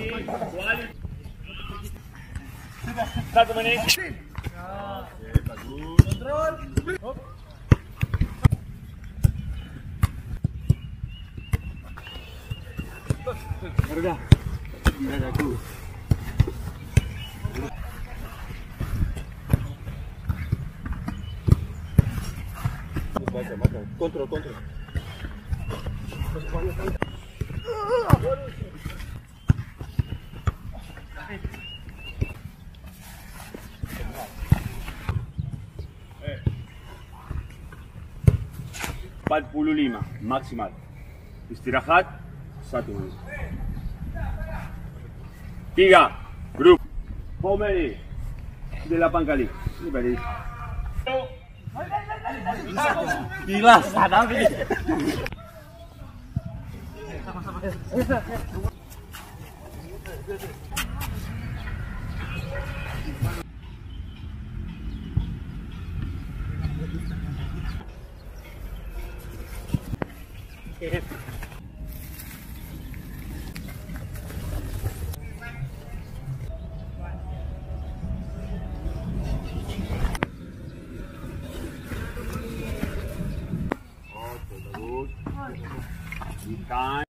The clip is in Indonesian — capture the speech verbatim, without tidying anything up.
Satu menit. Kontrol. Udah. Udah aku. Kontrol, kontrol. empat puluh lima maksimal. Istirahat satu menit. Tiga grup. How many? Delapan kali. Ini balik. Gila, sadar ini. Time.